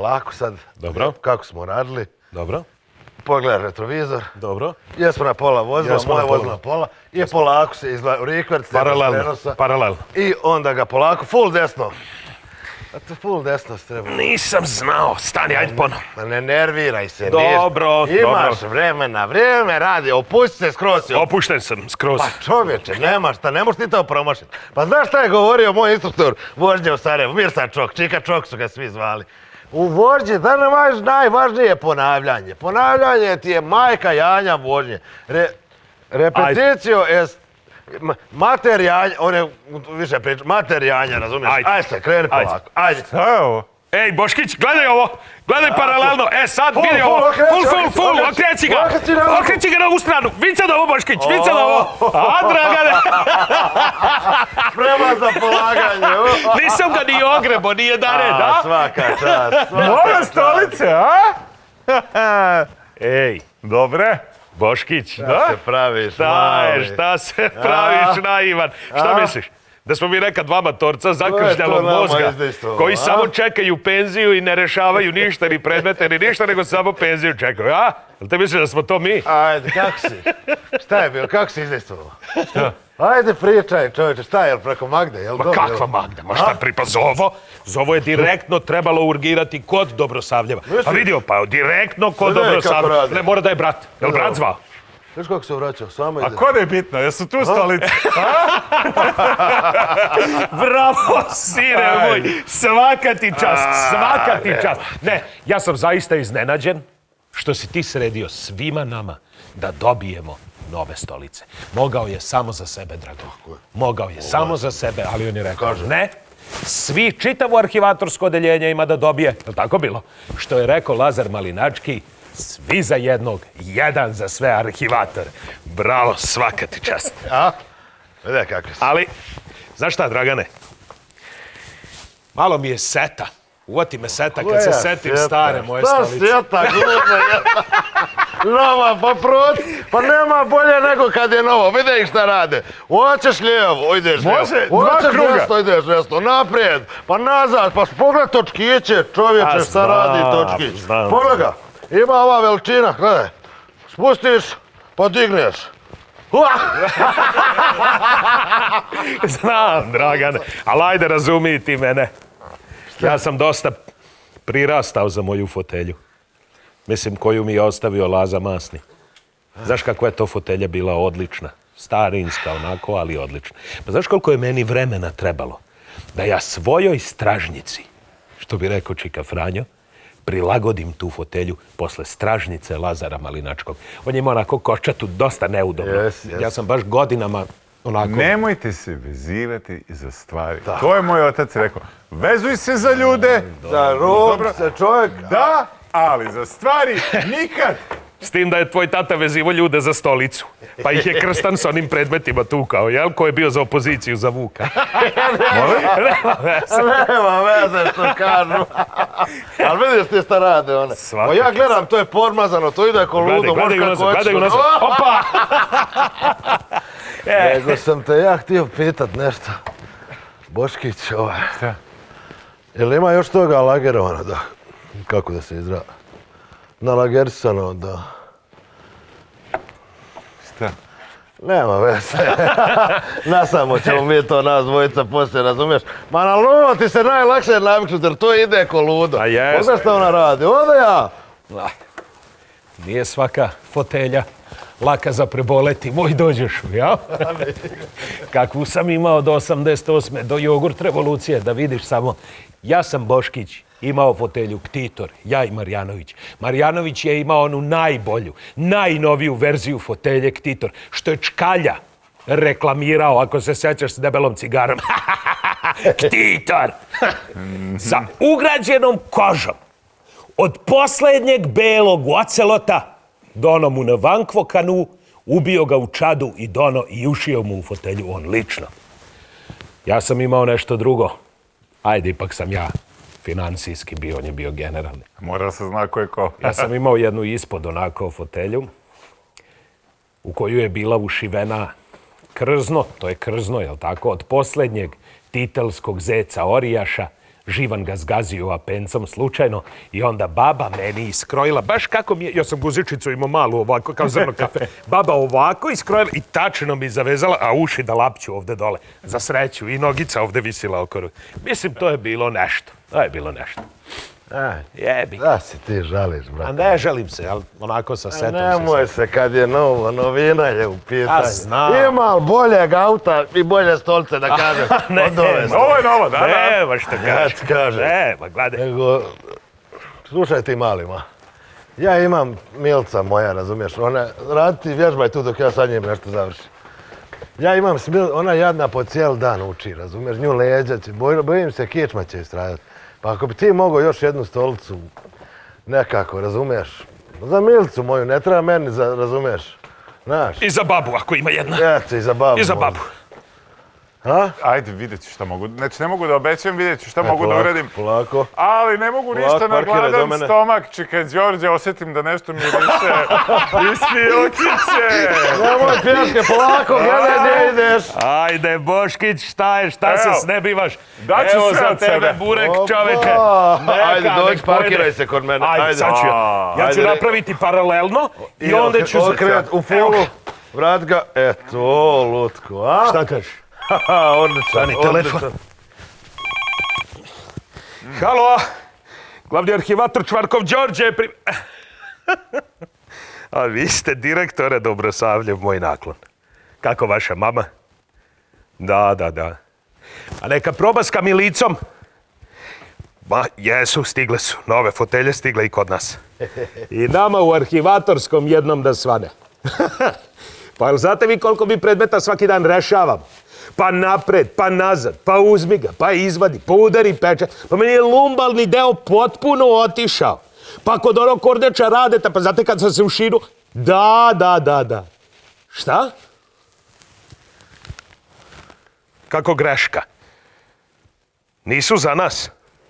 polako sad. Dobro. Kako smo radili. Dobro. Pogledaj retrovizor. Dobro. Jesmo na pola vozila, moje vozilo na pola. I polako se izgleda u rikverc. Paralelno. I onda ga polako, full desno. A to full desno se treba. Nisam znao. Stani, ajde ponovno. Ne nerviraj se. Dobro. Imaš vremena, vrijeme radi. Opusti se skroz. Opušten sam skroz. Pa čovječe, nemaš šta, ne možeš ti to promašiti. Pa znaš šta je govorio moj instruktor vožnje u Sarajevu? Mirsa Čok, Čika Čok su ga svi zvali. U vožnji, najvažnije je ponavljanje. Ponavljanje ti je majka janja vožnje. Repetitio jest mater janja, on je više priča, mater janja, razumiješ? Ajde se, kreni polako. Ajde. Šta je ovo? Ej, Boškić, gledaj ovo. Gledaj paralelno. Sad vidi ovo. Full. Okreći ga na ovu stranu. Vica da ovo, Boškić, vica da ovo. A, Dragane. Sprema za polaganje. Nisam ga ni ogrebo, ni jedan red, a? Svaka čast. Moje stolice, a? Ej, Dobre. Boškić. Šta se praviš, Šta se praviš, naivan? Šta misliš? Da smo mi neka dva matorca zakršljalog mozga koji samo čekaju penziju i ne rešavaju ništa, ni predmete, ni ništa, nego samo penziju čekaju, a? Jel te misliš da smo to mi? Ajde, kako si? Šta je bilo? Kako si izdejstvovao? Ajde, pričaj, čovječe, šta je, preko Magde, jel dobro? Ma kakva Magda? Ma šta pripa Zovo je direktno trebalo urgirati kod Dobrosavljeva. Pa vidio, pa direktno kod Dobrosavljeva. Ne, mora da je brat. Jel brat zvao? Viš kako se vraćao, samo ide. A ko je bitno? Jesu tu stolice? Bravo, sine moj! Svaka ti čast! Ne, ja sam zaista iznenađen što si ti sredio svima nama da dobijemo nove stolice. Mogao je samo za sebe, Drago. Mogao je samo za sebe, ali on je rekao ne. Svi, čitavo arhivatorsko odeljenje ima da dobije. Je li tako bilo? Što je rekao Lazar Malinački, svi za jednog, jedan za sve arhivatore. Bravo, svaka ti čast. Vede kako si. Ali, znaš šta, Dragane? Malo mi je seta. Uvati me seta kad se setim stare moje stolice. Šta sjeta, glupa jedna. Nova, pa proti. Pa nema bolje nego kad je novo. Vide ih šta rade. Hoćeš lijevo, ideš lijevo. Može, dva kruga. Desno, ideš desno. Naprijed, pa nazad. Pa pogledaj točkiće, čovječe, šta radi točkić. Pogledaj ga. Ima ova veličina, gledaj. Spustiš, pa digneš. Znam, Dragane, ali ajde razumiji ti mene. Ja sam dosta prirastao za moju fotelju. Mislim, koju mi je ostavio Laza Masni. Znaš kako je to fotelja bila odlična? Starinska onako, ali odlična. Pa znaš koliko je meni vremena trebalo da ja svojoj stražnjici, što bi rekao Čika Franjo, prilagodim tu fotelju posle stražnice Lazara Malinačkog. On je imao onako kočatu, dosta neudobno. Ja sam baš godinama onako... Nemojte se vezivati za stvari. To je moj otac rekao. Vezuj se za ljude. Za rob, za čovjek. Da, ali za stvari nikad. S tim da je tvoj tata vezivo ljude za stolicu. Pa ih je Krstan s onim predmetima tukao, jel? Ko je bio za opoziciju za Vuka. Nema veze što kažu. Ali vidiš ti šta rade one. Pa ja gledam, to je podmazano, to ide ko ludo. Gledaj u nas. Opa! Nego sam te ja htio pitat nešto. Boškić, Šta? Jel ima još toga lagerovano, da? Kako da se izra... Nalagerisano, da... Šta? Nema veze. Nasamo ćemo mi to nas dvojica poslije, razumiješ? Ma na ludo ti se najlakše naviknuti, jer to ide ko ludo. A jes. Pogledaj šta ona radi, onda ja. Nije svaka fotelja laka za preboleti, moj dođeš, ja? Kakvu sam imao do 88. do jogurt revolucije, da vidiš samo. Ja sam Boškić imao fotelju Ktitor, ja i Marjanović. Marjanović je imao onu najbolju, najnoviju verziju fotelje Ktitor, što je Čkalja reklamirao, ako se sećaš, s debelom cigarom. Ktitor! Sa ugrađenom kožom. Od posljednjeg belog ocelota dono mu na Vankvokanu, ubio ga u Čadu i dono i ušio mu u fotelju, on lično. Ja sam imao nešto drugo. Ajde, ipak sam ja finansijski bio, on je bio generalni. Mora se zna ko je ko. Ja sam imao jednu ispod onako fotelju u koju je bila ušivena krzno, to je krzno, jel tako, od posljednjeg titelskog zeca Orijaša Živan ga zgazio apencom slučajno i onda baba meni iskrojila, baš kako mi je, ja sam guzičicu imao malu ovako, kao zrno kafe, baba ovako iskrojila i tačno mi zavezala, a uši da lapću ovde dole, za sreću, i nogica ovde visila oko ruke. Mislim, to je bilo nešto. Jebi. Da si ti žališ, brate. A ne žalim se, ali onako sa setom se. Nemoj se kad je novo, novina je u pitanju. A znam. Ima li boljeg auta i bolje stolce da kažem od ove stolce? Ovo je novo, da. Nema što Ja ti kažem. Nema, gledaj. Nego, slušaj ti malima. Ja imam Milca moja, razumiješ? Radi ti vježbaj tu dok ja sa njim nešto završim. Ja imam ona jadna po cijeli dan uči, razumiješ? Nju leđa će, bojim se kičma će istradati. Pa ako bi ti mogao još jednu stolicu nekako, razumiješ? Za Milicu moju, ne treba meni, razumiješ? Znaš? I za babu, ako ima jedna. Eto, i za babu. I za babu. Ha? Ajde, vidjet ću šta mogu. Znači, ne mogu da obećam, vidjet ću šta mogu da uradim. Polako. Ali ne mogu ništa na gladan stomak. Čekaj, Đorđe, osjetim da nešto mi više ismijukiće. Nemoj pješke, polako, gledaj gdje ideš. Ajde, Boškić, šta se snebivaš? Daću Evo sve za od tebe sebe. burek, čoveče. Ajde, dođi, parkiraj se kod mene. Ajde, sad ću ja. Ja ću napraviti paralelno i onda ću... Okret u fulu, vrat ga, eto, lutko, a? Šta kažeš? Odlično, Stani, telefon. Halo, glavni arhivator Čvarkov Đorđe je A vi ste direktore Dobrosavljev, moj naklon. Kako vaša mama? Da. A neka proba s kamilicom. Ma, jesu, stigle su. Nove fotelje stigle i kod nas. I nama u arhivatorskom jednom da svane. Pa znate vi koliko mi predmeta svaki dan rešavam? Pa napred, pa nazad, pa uzmi ga, pa izvadi, pa udari pečat. Pa meni je lumbalni deo potpuno otišao. Pa kod onog Kordeča Radeta, pa znate kad sam se ušinuo? Da. Šta? Kako greška? Nisu za nas?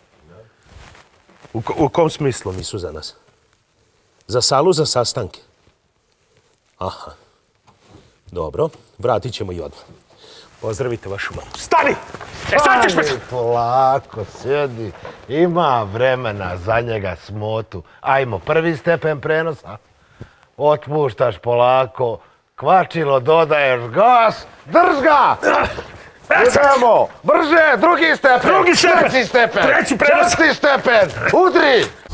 U kom smislu nisu za nas? Za salu, za sastanke? Aha. Dobro, vratit ćemo i odmah. Pozdravite vašu mamu. Stani! Sad ćeš me... Polako, sjedi. Ima vremena za njega smotu. Ajmo, prvi stepen prenosa. Otpuštaš polako. Kvačilo, dodaješ gas. Drž ga! Idemo! Brže! Drugi stepen! Drugi stepen! Treći stepen! Treći prenos! Četvrti stepen! Udri!